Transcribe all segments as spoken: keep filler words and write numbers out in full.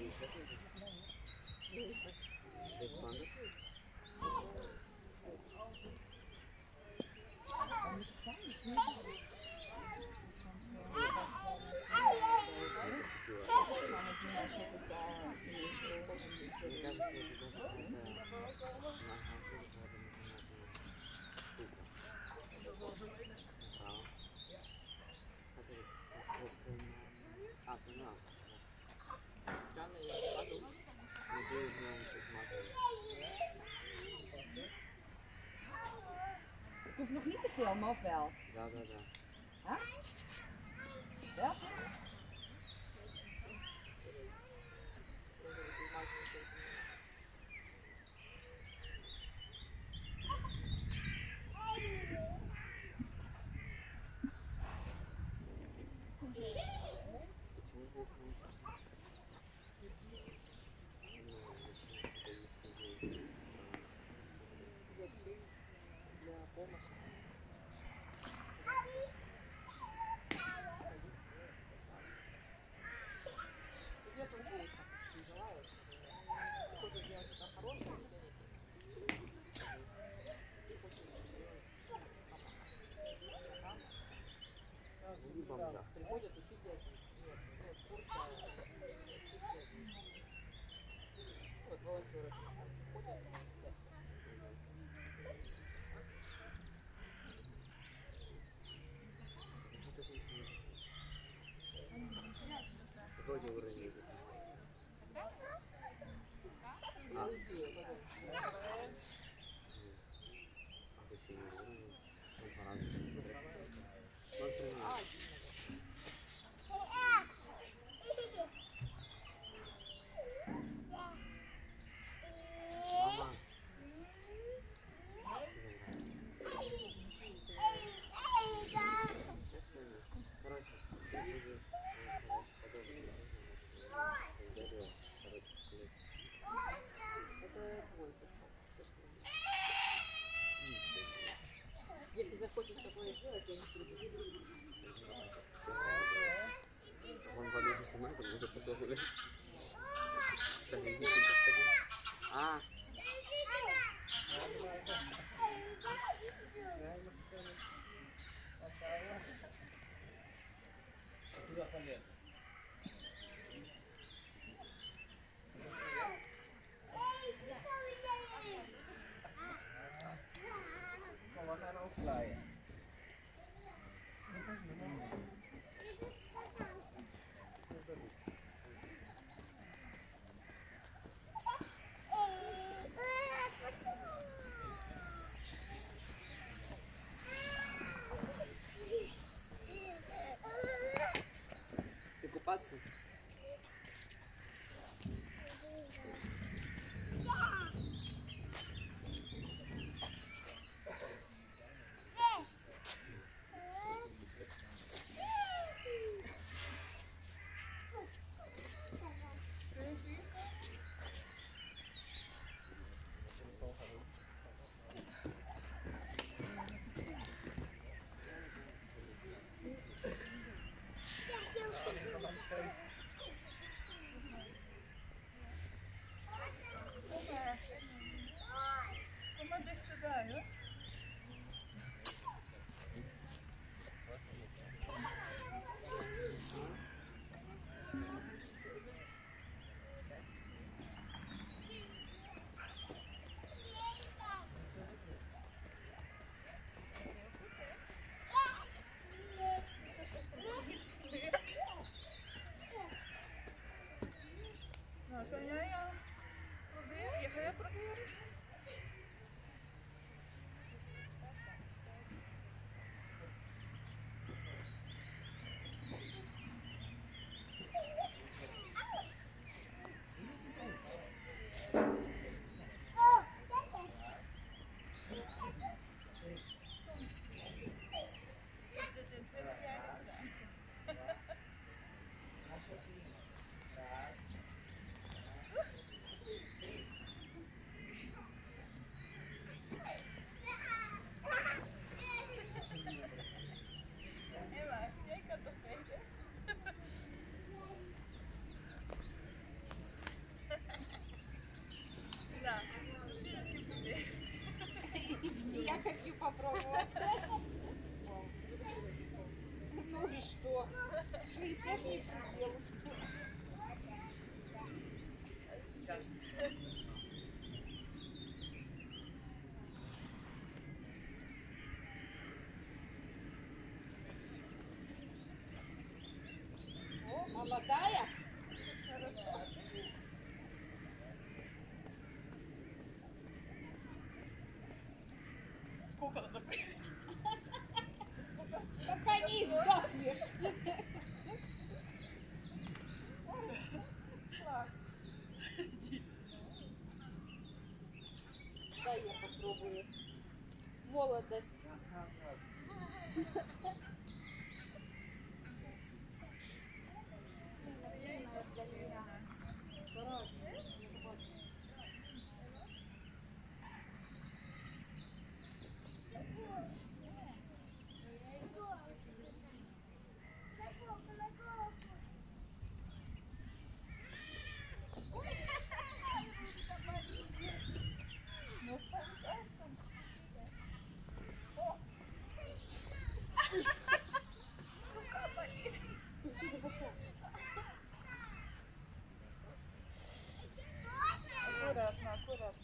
Ik hoef nog niet te filmen, of wel? Ja, ja, ja. Huh? Ja? Приходят учить нет, нет, Турция, вот волонтеры приходят в церковь. Вроде уровень языка. А? Обучение уровня. Он по-разному. Он принимает. Мама. Короче, ты будешь Это твой подход. Если захочешь такое сделать, я не прибегу. Он подошел снимать, потому что послушали. А. Туда полез. Gewoon naar opslaan. Ты купаться? И что? шестьдесят не предел. Сейчас. О, молодая. Сколько надо прыгать? Пока не издохнешь. Класс. Дай я попробую. Молодость. Ну, получается. Рука болит. Что ты пошел? Аккуратно, аккуратно.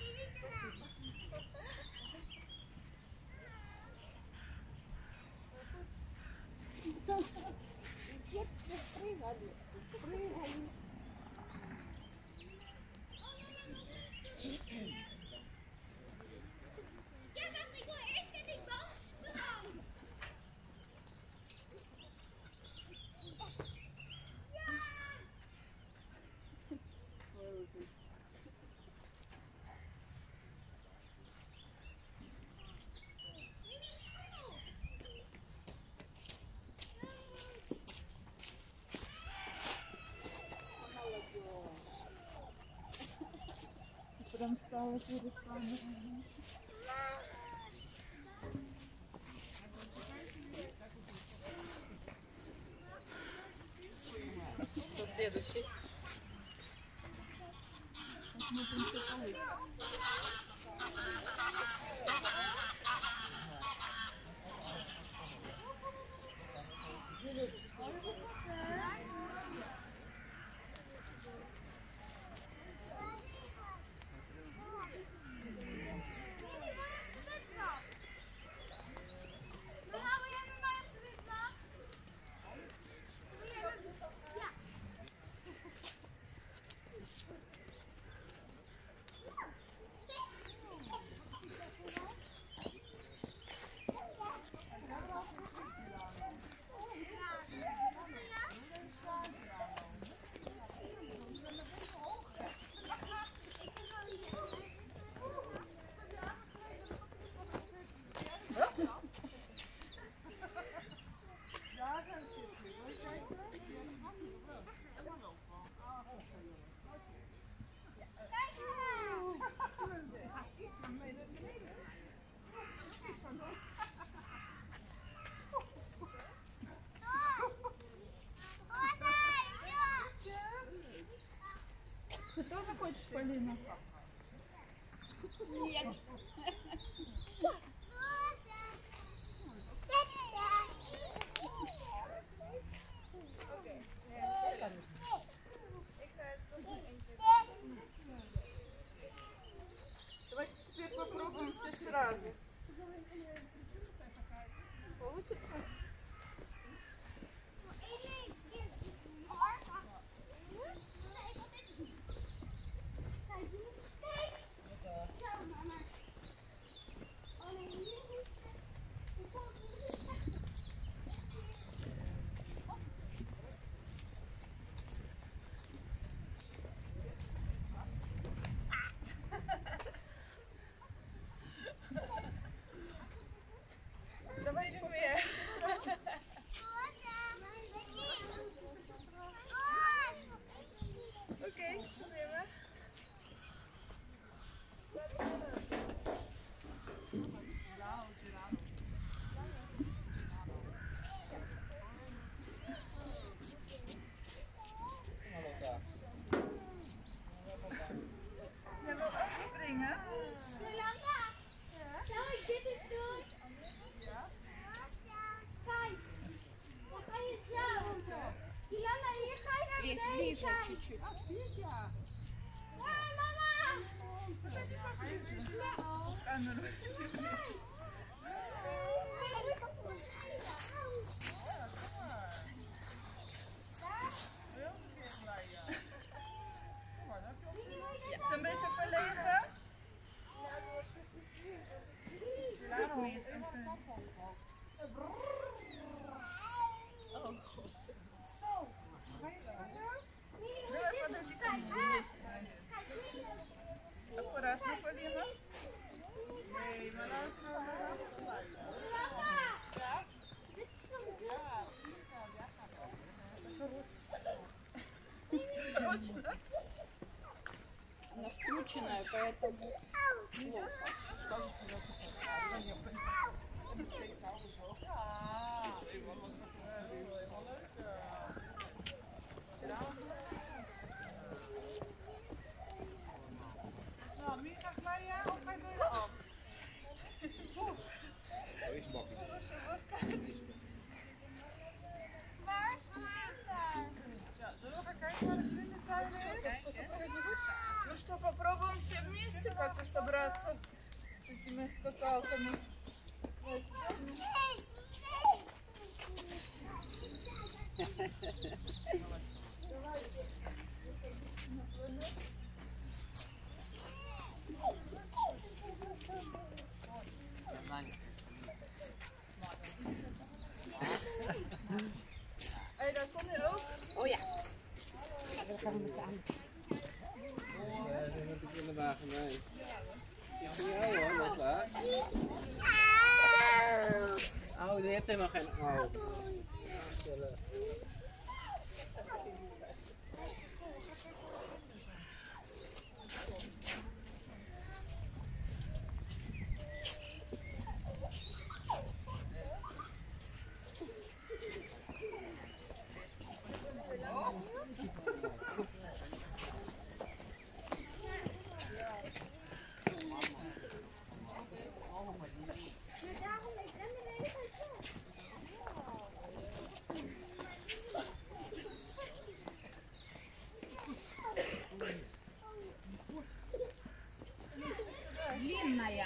Детки прыгали. Прыгали. Прям стала перед камерой. Кто следующий? Посмотрим, что получится. Ты тоже хочешь, Полина? Нет. Давайте теперь попробуем все сразу. Получится? Давайте поменяемся сразу. Здесь, ближе чуть-чуть. Камеру. Zo'n beetje verlegen. Аккуратно, Полина. Короче, да? Она скрученная, поэтому плохо. Zo is het bakkie. Ну что, попробуем все вместе как-то собраться с этими скакалками. Hey, daar kom je ook. Oh ja. Dan gaan we met z'n allen. Ja, dat heb ik in de wagen mee. Die is van jou hoor, dat is waar. Oh, die heeft helemaal geen. Oh. Длинная,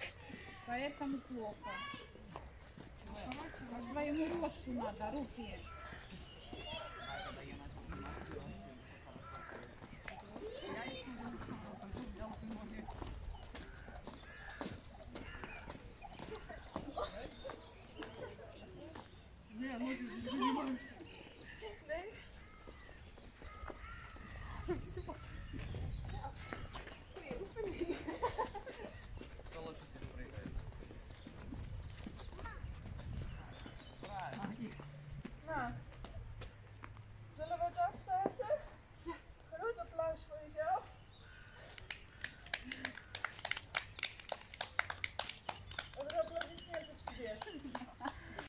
поэтому плохо. По своему росту надо, руки.